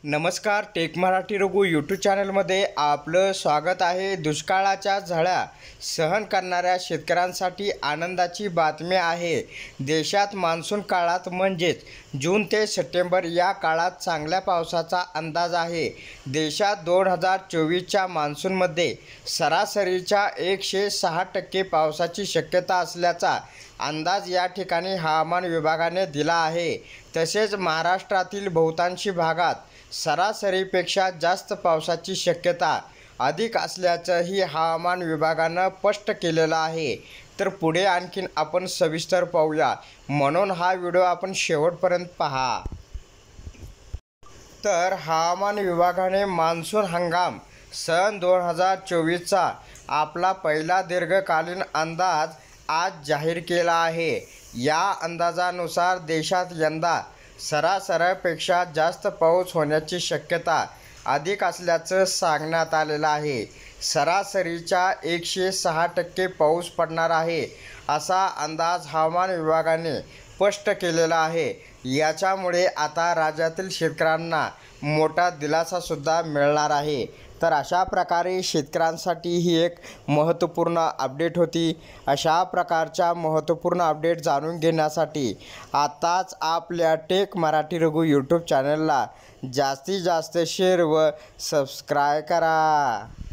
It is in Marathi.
नमस्कार, टेक मराठी रघु यूट्यूब चॅनलमध्ये आपलं स्वागत आहे। दुष्काळाच्या झळा सहन करणाऱ्या शेतकऱ्यांसाठी आनंदाची बातमी आहे। देशात मान्सून काळात म्हणजेच जून ते सप्टेंबर या काळात चांगल्या पावसाचा अंदाज आहे। देशात 2024च्या मान्सूनमध्ये सरासरीच्या 106% पावसाची शक्यता असल्याचा अंदाज या ठिकाणी हवामान विभागाने दिला आहे। तसेच महाराष्ट्रातील बहुतांशी भागात सरासरीपेक्षा जास्त पावसाची शक्यता अधिक असल्याचंही हवामान विभागानं स्पष्ट केलेलं आहे। तर पुढे आणखीन आपण सविस्तर पाहूया, म्हणून हा व्हिडिओ आपण शेवटपर्यंत पहा। तर हवामान विभागाने मान्सून हंगाम सन 2024चा आपला पहिला दीर्घकालीन अंदाज आज जाहीर केला आहे। या अंदाजानुसार देशात यंदा सरासरीपेक्षा जास्त पाऊस होण्याची शक्यता अधिक असल्याचं सांगण्यात आलेलं आहे। सरासरीच्या 106% पाऊस पडणार आहे असा अंदाज हवामान विभागाने स्पष्ट केलेला आहे। याच्यामुळे आता राज्यातील शेतकऱ्यांना मोठा दिलासासुद्धा मिळणार आहे। तर अशा प्रकारे शेतकऱ्यांसाठी ही एक महत्त्वपूर्ण अपडेट होती। अशा प्रकारच्या महत्त्वपूर्ण अपडेट जाणून घेण्यासाठी आताच आपल्या टेक मराठी रघु यूट्यूब चॅनलला जास्तीत जास्त शेअर व सबस्क्राईब करा।